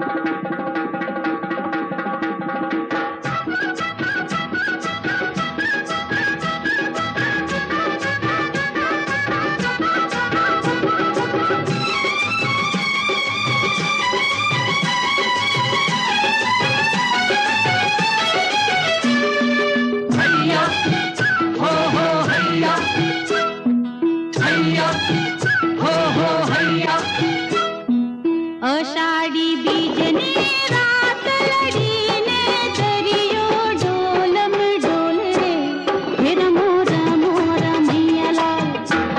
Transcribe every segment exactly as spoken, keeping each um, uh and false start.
आषाढ़ी बीजनी रात लड़ीने दरियो डोलम डोल रे फिर मोरा मोरा मैया लाल।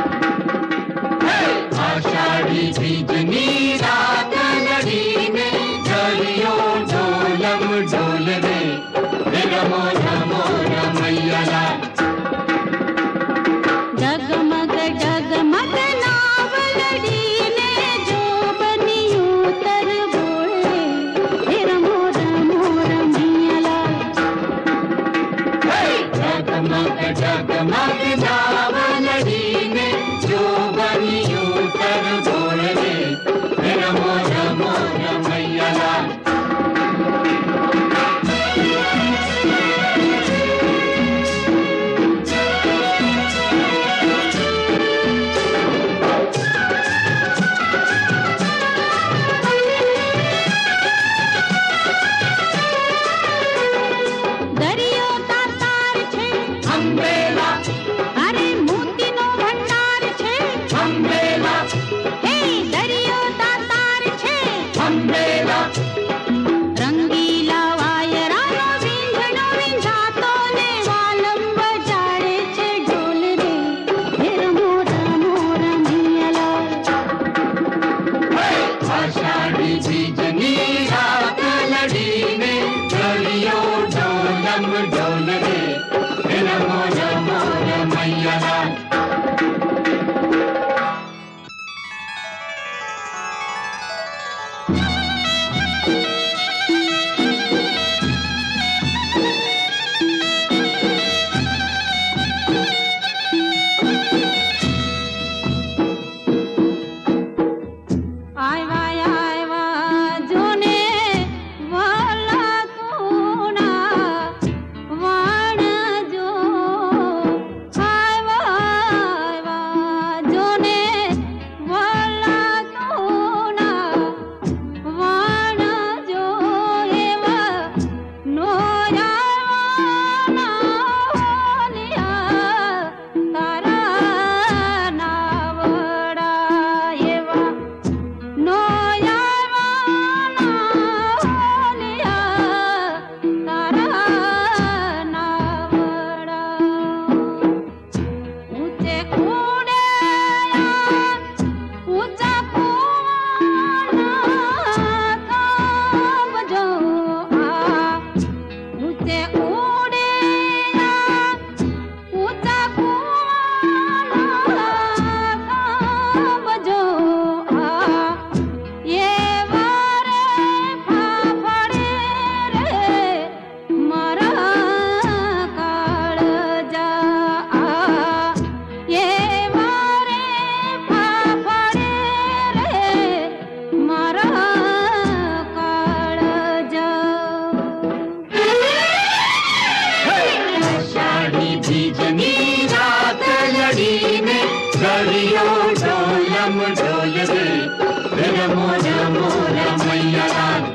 आषाढ़ी बीजनी रात लड़ीने दरियो डोलम डोल रे फिर मोरा मोरा मैया लाल। जगमग जगमग नाव लड़ीने जो बनियो तर बोले फिर मोरा मोरा मैया लाल। जगमग जगमग नाव लड़ीने जो बनियो तर बोले फिर मोरा मोरा मैया लाल। दरियो का तार छे अम्बेला अरे मोतीनो भंडार छे अम्बेला हे दरियो का तार छे अम्बेला रंगीला वायरानो वींझणो वींझातो ने वालम बजाड़े छे ढोल रे फिर मोरा मोरा मैया लाल। आषाढ़ी बीजनी रात लड़ीने दरियो डोलम डोल रे फिर मोरा मोरा मैया लाल। आय वाय आय वा जोने वाला कोना वाण जो आय वाय वा जोने वाला कोना वाण जो एवा नोया वाना लिया तारा नावड़ा एवा नोया वाना लिया तारा नावड़ा। ऊंचे कूड़े ऊंचा कुआना काम जो आ ऊंचे कूड़े ऊंचा कुआना काम जो आ ये वारे फाफड़े रे मारा काल जा आ ये वारे फाफड़े रे मारा काल जा। आषाढ़ी बीजनी रात लड़ीने दरियो डोलम डोल रे फिर मोरा मोरा मैया लाल।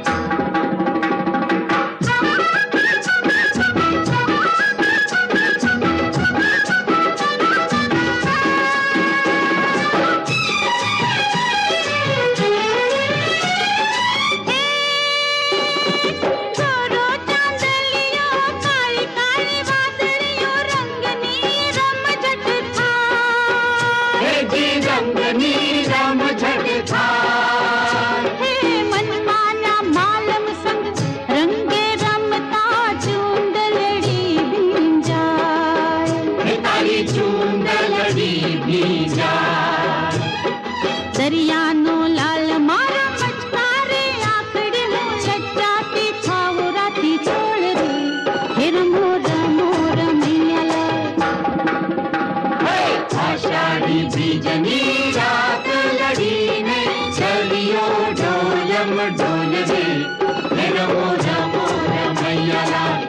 छोरो चांदलियो काली काली वादलियो रंगनी रमझट था हे जी रंगनी रम झट था हे रम डोल दे, रमो रमो रमैया लाल।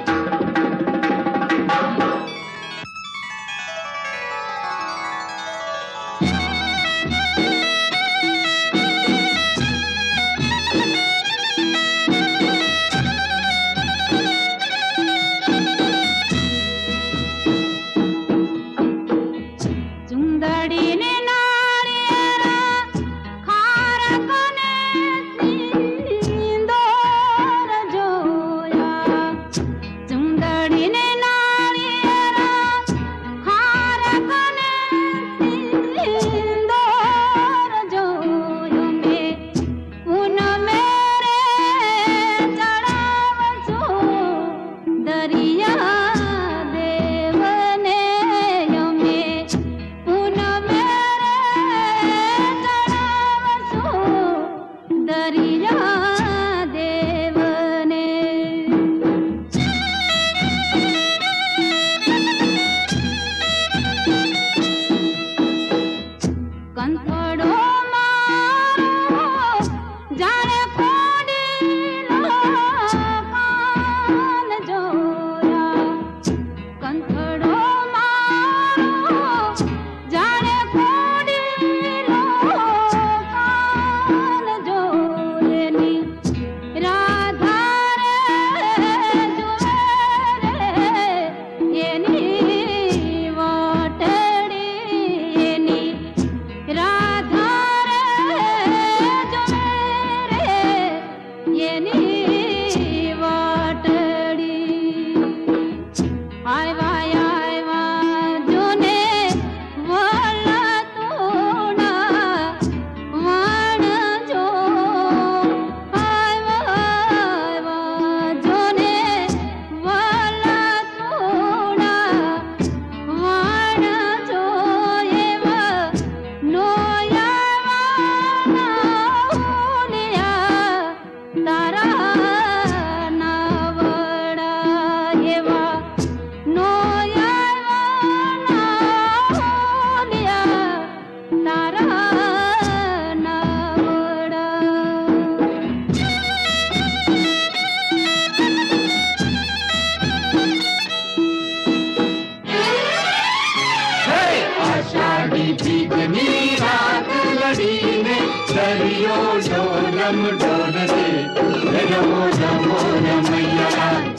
भीगनी रात लड़ी ने, दरियो डोलम डोल दे, रमो रमो रमैया लाल।